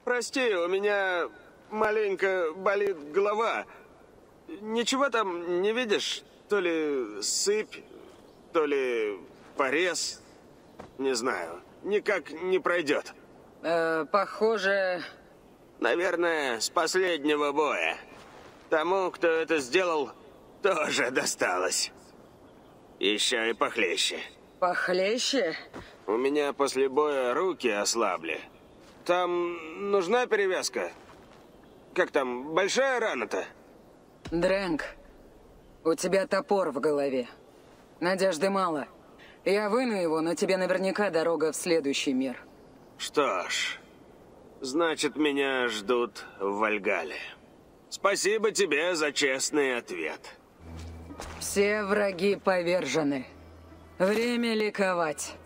прости, у меня маленько болит голова. Ничего там не видишь? То ли сыпь, то ли порез. Не знаю. Никак не пройдет. Похоже... Наверное, с последнего боя. Тому, кто это сделал, тоже досталось. Еще и похлеще. Похлеще? У меня после боя руки ослабли. Там нужна перевязка? Как там, большая рана-то? Дрэнк, у тебя топор в голове. Надежды мало. Я выну его, но тебе наверняка дорога в следующий мир. Что ж, значит, меня ждут в Вальгалле. Спасибо тебе за честный ответ. Все враги повержены. Время ликовать.